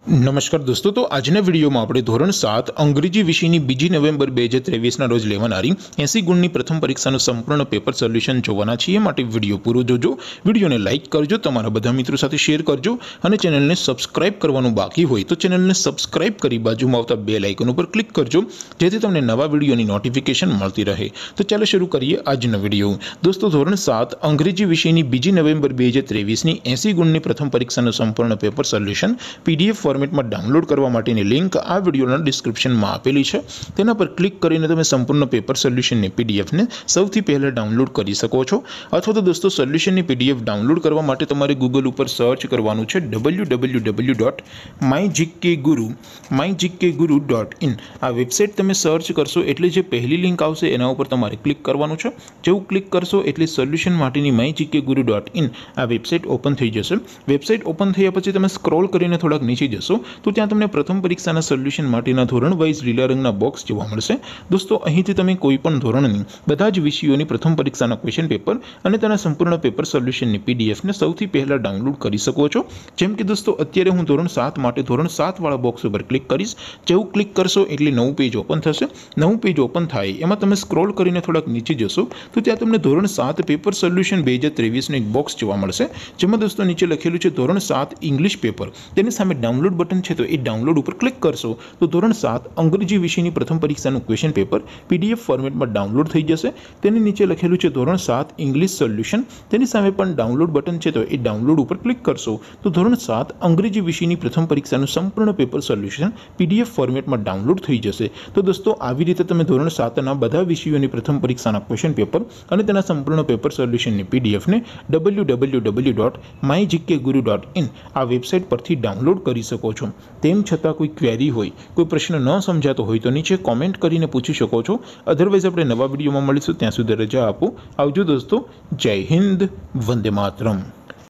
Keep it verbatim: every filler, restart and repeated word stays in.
नमस्कार दोस्तों, तो आजना वीडियो में આપણે ધોરણ સાત અંગ્રેજી વિષયની બીજી નવેમ્બર બે હજાર ત્રેવીસના રોજ લેવાનારી એસી ગુણની પ્રથમ પરીક્ષાનું સંપૂર્ણ પેપર સોલ્યુશન જોવાના છીએ। માટે વિડીયો પૂરો જોજો, વિડીયોને લાઇક કરજો, તમારા બધા મિત્રો સાથે શેર કરજો અને ચેનલને સબસ્ક્રાઇબ કરવાનું બાકી હોય તો ચેનલને સબસ્ક્રાઇબ કરી બાજુમાં આવતા બેલ આઇકન ઉપર ક્લિક કરજો, જેથી તમને નવા વિડીયોની નોટિફિકેશન મળતી રહે। તો ચાલો શરૂ કરીએ આજનો વિડીયો। દોસ્તો, ધોરણ સાત અંગ્રેજી વિષયની બીજી નવેમ્બર બે હજાર ત્રેવીસની એસી ગુણની પ્રથમ પરીક્ષાનું સંપૂર્ણ પેપર સોલ્યુશન પીડીએફ ફોર્મેટમાં ડાઉનલોડ કરવા માટેની લિંક આ વિડિયોના ડિસ્ક્રિપ્શનમાં આપેલી છે। તેના પર ક્લિક કરીને તમે સંપૂર્ણ પેપર સોલ્યુશનની પીડીએફને સૌથી પહેલા ડાઉનલોડ કરી શકો છો। અથવા તો દોસ્તો, સોલ્યુશનની પીડીએફ ડાઉનલોડ કરવા માટે તમારે ગૂગલ ઉપર સર્ચ કરવાનું છે W W W dot my GK guru my GK guru dot in. આ વેબસાઇટ તમે સર્ચ કરશો એટલે જે પહેલી લિંક આવશે એના ઉપર તમારે ક્લિક કરવાનું છે। જેવું ક્લિક કરશો એટલે સોલ્યુશન માટેની my GK guru dot in આ વેબસાઇટ ઓપન થઈ જશે। વેબસાઇટ ઓપન થયા પછી તમે સ્ક્રોલ કરીને થોડાક નીચે જશો તો ત્યાં તમને પ્રથમ પરીક્ષાના સોલ્યુશન માટેના ધોરણ વાઇઝ લીલા રંગના બોક્સ જોવા મળશે। દોસ્તો, અહીંથી તમે કોઈ પણ ધોરણની બધા જ વિષયોની પ્રથમ પરીક્ષાના ક્વેશ્ચન પેપર અને તેના સંપૂર્ણ પેપર સોલ્યુશનની પીડીએફને સૌથી પહેલા ડાઉનલોડ કરી શકો છો। જેમ કે દોસ્તો, અત્યારે હું ધોરણ સાત માટે ધોરણ સાત વાળા બોક્સ ઉપર ક્લિક કરીશ। જેવું ક્લિક કરશો એટલે નવું પેજ ઓપન થશે। નવું પેજ ઓપન થાય એમાં તમે સ્ક્રોલ કરીને થોડાક નીચે જશો તો ત્યાં તમને ધોરણ સાત પેપર સોલ્યુશન બે હજાર ત્રેવીસનું એક બોક્સ જોવા મળશે, જેમાં દોસ્તો નીચે લખેલું છે ધોરણ સાત ઇંગ્લિશ પેપર। તેની સામે ડાઉનલોડ બટન છે, તો એ ડાઉનલોડ ઉપર ક્લિક કરશો તો ધોરણ સાત અંગ્રેજી વિષયની પ્રથમ પરીક્ષાનું ક્વેશ્ચન પેપર પીડીએફ ફોર્મેટમાં ડાઉનલોડ થઈ જશે। તેની નીચે લખેલું છે ધોરણ સાત ઇંગ્લિશ સોલ્યુશન, તેની સામે પણ ડાઉનલોડ બટન છે, તો એ ડાઉનલોડ ઉપર ક્લિક કરશો તો ધોરણ સાત અંગ્રેજી વિષયની પ્રથમ પરીક્ષાનું સંપૂર્ણ પેપર સોલ્યુશન પીડીએફ ફોર્મેટમાં ડાઉનલોડ થઈ જશે। તો દોસ્તો, આવી રીતે તમે ધોરણ સાતના બધા વિષયોની પ્રથમ પરીક્ષાના ક્વેશ્ચન પેપર અને તેના સંપૂર્ણ પેપર સોલ્યુશનની પીડીએફને W W W dot my GK guru dot in આ વેબસાઇટ પરથી ડાઉનલોડ કરી શકો છો। તેમ છતાં કોઈ ક્વેરી હોય, કોઈ પ્રશ્ન ન સમજાતો હોય તો નીચે કોમેન્ટ કરીને પૂછી શકો છો। અધરવાઇઝ આપણે નવા વિડીયોમાં મળીશું, ત્યાં સુધી રજા આપો। આવજો દોસ્તો, જય હિન્દ, વંદે માતરમ।